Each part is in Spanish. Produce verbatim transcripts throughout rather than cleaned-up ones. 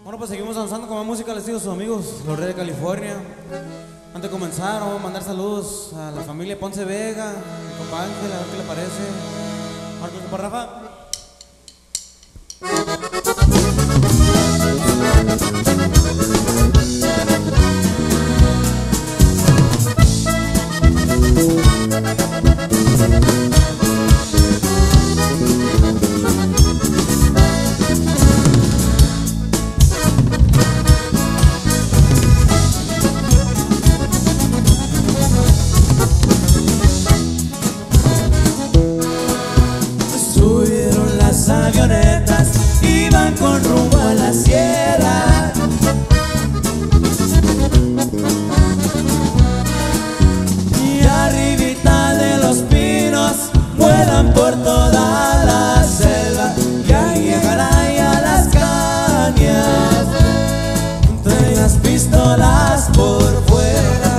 Bueno, pues seguimos avanzando con más música, les digo, sus amigos, los Reyes de California. Antes de comenzar, vamos a mandar saludos a la familia Ponce Vega, a mi compa Ángel, a ver qué le parece. Marcos, compa Rafa. Subieron las avionetas, iban con rumbo a la sierra. Y arribita de los pinos vuelan por toda la selva. Ya llegarán ya las cañas, traen las pistolas por fuera.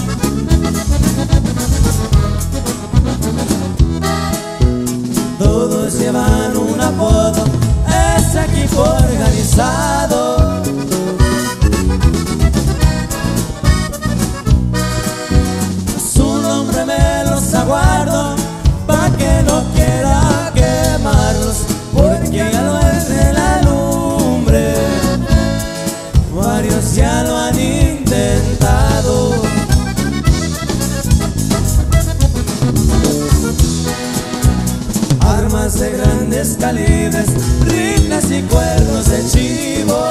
Todos llevan un apodo, es equipo organizado. Su nombre me los aguardo, pa' que no quiera quemarlos, porque ya no es de la lumbre, varios ya lo han intentado. Armas de grandes calibres, rifles y cuernos de chivo.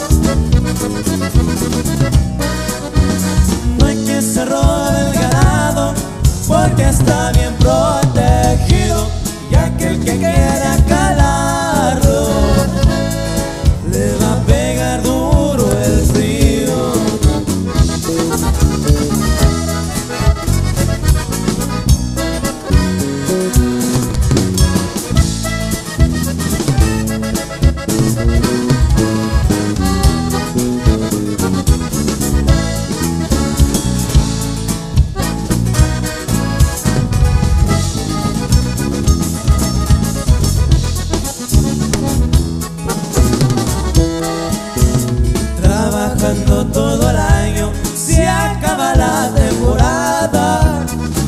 No hay que se robe el ganado, porque está bien protegido. Y aquel que quiera calarlo, le va a pegar duro el frío. Trabajando todo el año, se acaba la temporada.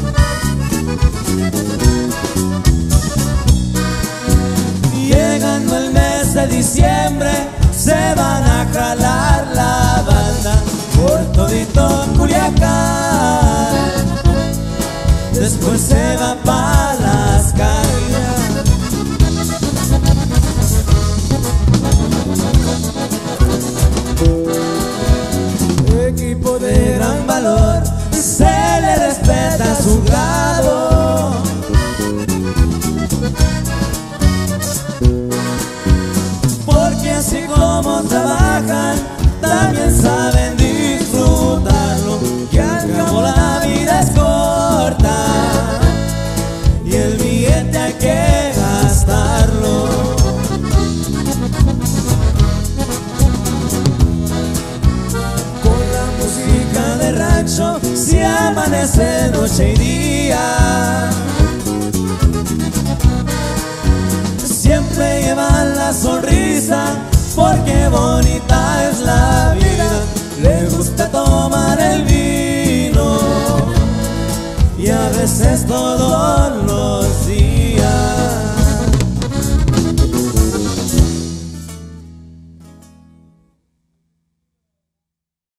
Llegando el mes de diciembre, se van a jalar la banda por todito Culiacán. Después se va pa' las calles. Equipo de gran valor, se le respeta su grado. Porque así como trabajan, también saben disfrutarlo. Que al cabo la vida es corta y el billete hay que gastarlo. Música de rancho, si amanece noche y día, siempre llevan la sonrisa, porque bonita es la vida.